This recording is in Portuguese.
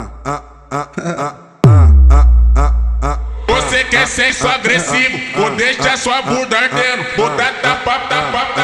Você quer sexo agressivo, vou deixar sua bunda ardendo. Vou dar tapa, tapa,